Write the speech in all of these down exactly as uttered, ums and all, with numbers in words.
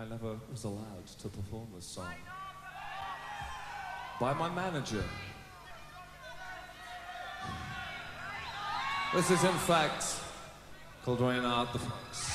never was allowed to perform this song by my manager. This is in fact called Reynard the Fox.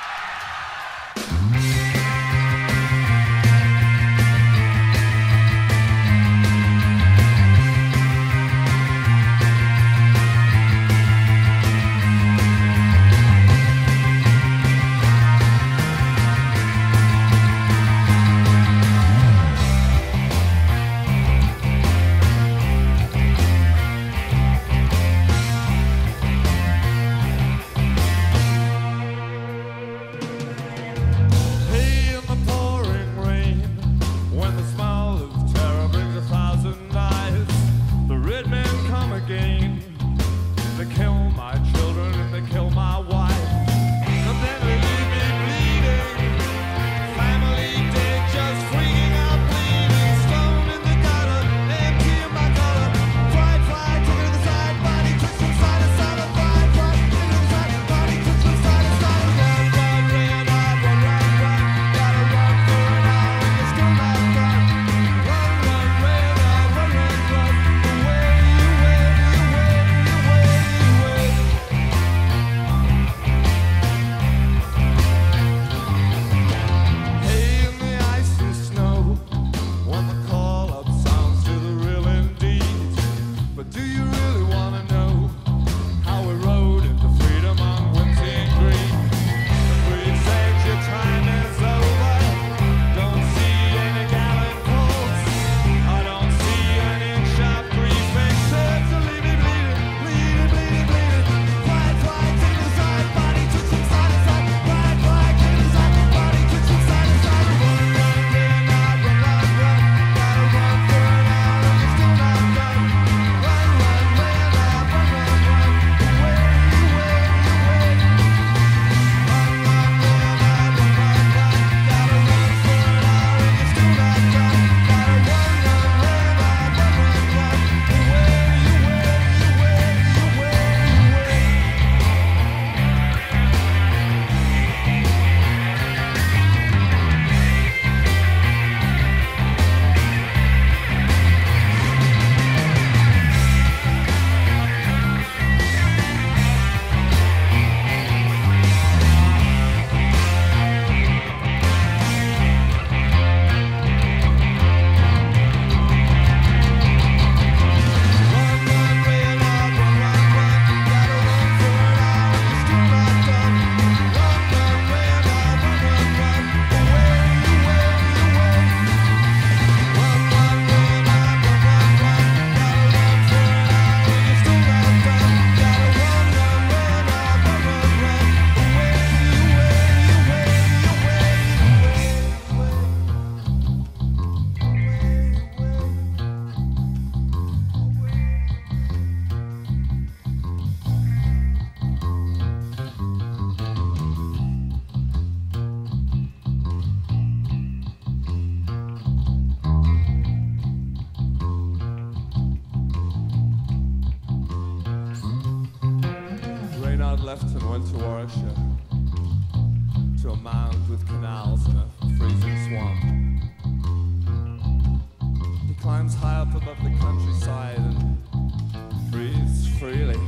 Left and went to Warwickshire, to a mound with canals and a freezing swamp. He climbs high up above the countryside and breathes freely.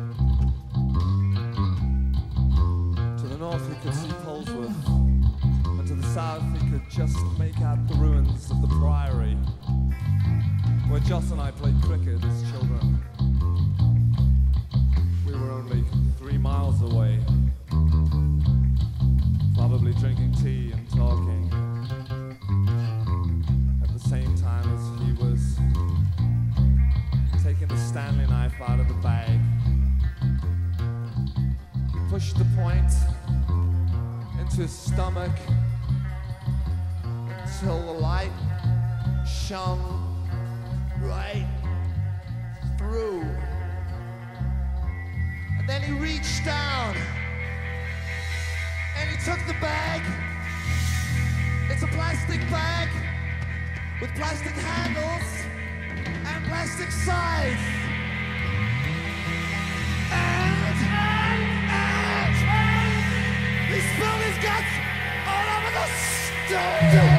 To the north he could see Polesworth, and to the south he could just make out the ruins of the Priory, where Joss and I played cricket as children. We were only three miles away, probably drinking tea and talking at the same time as he was taking the Stanley knife out of the bag. He pushed the point into his stomach until the light shone right through. Then he reached down and he took the bag. It's a plastic bag with plastic handles and plastic sides. And, and, and he spilled his guts all over the stage. Don't do